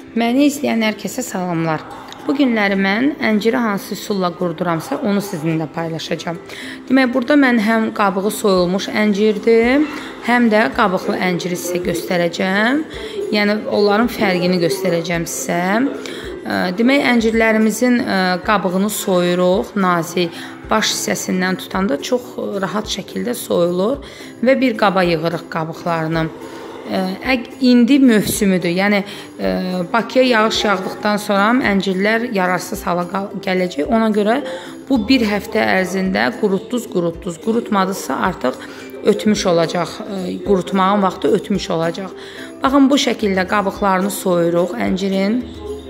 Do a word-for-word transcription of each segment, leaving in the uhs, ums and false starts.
Məni izləyən hər kəsə salamlar. Bu günləri mən ənciri hansı üsulla qurduramsa, onu sizinlə paylaşacağam. Demək, burada mən həm qabığı soyulmuş əncirdir, həm də qabıqlı ənciri sizə göstərəcəm. Yəni, onların fərqini göstərəcəm sizə. Demək, əncirlərimizin qabığını soyuruq, nazik, baş hissəsindən tutanda çox rahat şəkildə soyulur və bir qaba yığırıq qabıqlarını. İndi mövsümüdür, yəni Bakıya yağış yağdıqdan sonra əncirlər yararsız hala gələcək. Ona görə bu bir həftə ərzində qurutduz, qurutduz. Qurutmadısa artıq ötmüş olacaq, qurutmağın vaxtı ötmüş olacaq. Baxın, bu şəkildə qabıqlarını soyuruq əncirin.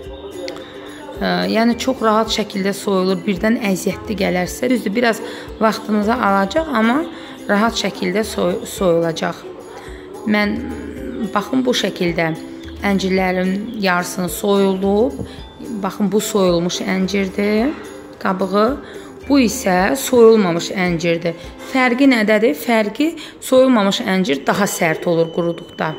Yəni, çox rahat şəkildə soyulur, birdən əziyyətli gələrsə. Düzdür, biraz vaxtınızı alacaq, amma rahat şəkildə soy soyulacaq. Mən, baxın, bu şəkildə əncirlərin yarısını soyulub. Baxın, bu soyulmuş əncirdir, qabığı. Bu isə soyulmamış əncirdir. Fərqi nədədir? Fərqi soyulmamış əncir daha sərt olur quruduqda.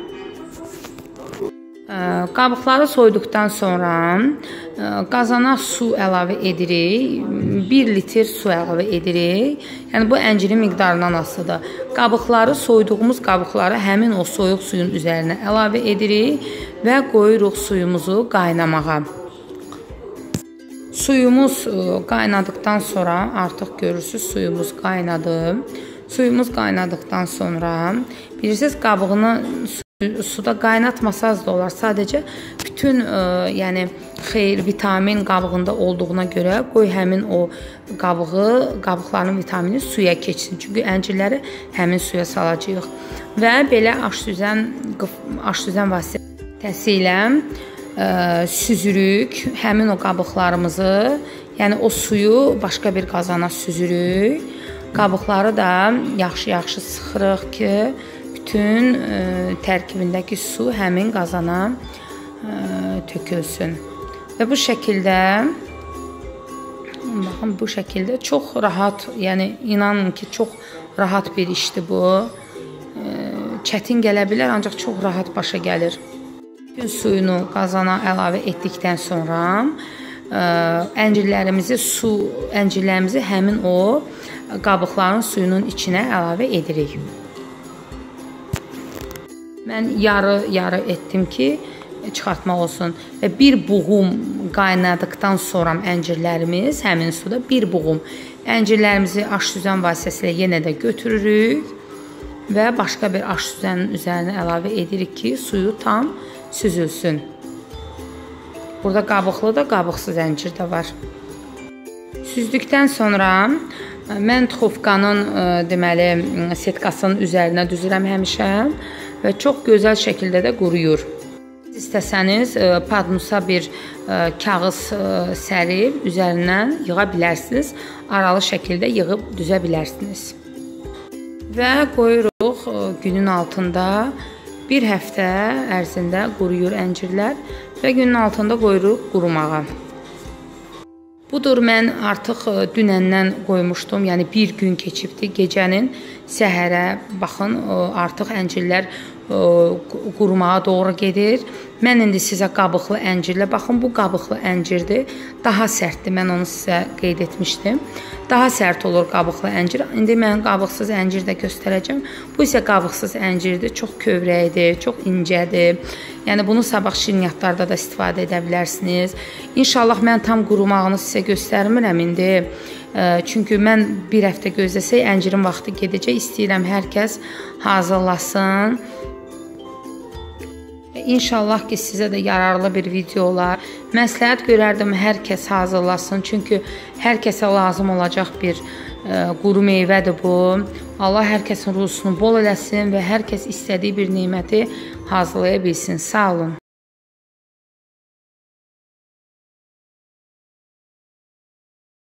Qabıqları soyduqdan sonra qazana su əlavə edirik, bir litr su əlavə edirik. Yəni, bu əncirin miqdarından asılıdır. Qabıqları, soyduğumuz qabıqları həmin o soyuq suyun üzərinə əlavə edirik və qoyuruq suyumuzu qaynamağa. Suyumuz qaynadıqdan sonra, artıq görürsünüz, suyumuz qaynadı. Suyumuz qaynadıqdan sonra, bilirsiniz, qabığını suda qaynatmasaz da olar. Sadəcə bütün yəni xeyir, vitamin qabığında olduğuna görə qoy həmin o qabığı, qabıqların vitamini suya keçsin. Çünki əncirləri həmin suya salacağıq. Və belə aşsüzən, aşsüzən vasitəsilə süzürük həmin o qabıqlarımızı. Yəni o suyu başqa bir qazana süzürük. Qabıqları da yaxşı-yaxşı sıxırıq ki, bütün tərkibindəki su həmin qazana tökülsün. Və bu şəkildə, baxın, bu şəkildə çox rahat, yəni inanın ki, çox rahat bir işdir bu. Çətin gələ bilər, ancaq çox rahat başa gəlir. Bütün suyunu qazana əlavə etdikdən sonra əncirlərimizi, su, əncirlərimizi həmin o qabıqların suyunun içinə əlavə edirik. Mən yarı-yarı etdim ki, çıxartmaq olsun. Və bir buğum qaynadıqdan sonra əncirlərimiz həmin suda bir buğum əncirlərimizi aşsüzən vasitəsilə yenə də götürürük və başqa bir aşsüzənin üzərinə əlavə edirik ki, suyu tam süzülsün. Burada qabıqlı da, qabıqsız əncir də var. Süzdükdən sonra mən tuxovkanın deməli setkasının üzərinə düzürəm həmişə və çox gözəl şəkildə də quruyur. İstəsəniz padnusa bir kağız sərib üzərindən yığa bilərsiniz. Aralı şəkildə yığıb düzə bilərsiniz. Və qoyuruq günün altında. Bir həftə ərzində quruyur əncirlər və günün altında qoyuruq qurumağa. Budur, mən artıq dünəndən qoymuşdum, yəni bir gün keçibdi. Gecənin səhərə, baxın, artıq əncirlər qurumağa doğru gedir. Mən indi sizə qabıqlı əncirlə, baxın, bu qabıqlı əncirdir. Daha sərtdir, mən onu sizə qeyd etmişdim. Daha sərt olur qabıqlı əncir. İndi mən qabıqsız əncir də göstərəcəm. Bu isə qabıqsız əncirdir. Çox kövrəkdir, çox incədir. Yəni, bunu sabah şirniyyatlarda da istifadə edə bilərsiniz. İnşallah mən tam qurumağını sizə göstərmirəm indi. Çünki mən bir həftə gözləsək, əncirin vaxtı gedəcək. İstəyirəm hər kəs hazırlasın. İnşallah ki, sizə də yararlı bir video olar. Məsləhət görərdim, hər kəs hazırlasın. Çünki hər kəsə lazım olacaq bir quru meyvədir bu. Allah hər kəsin ruzusunu bol eləsin və hər kəs istədiyi bir neməti hazırlaya bilsin. Sağ olun.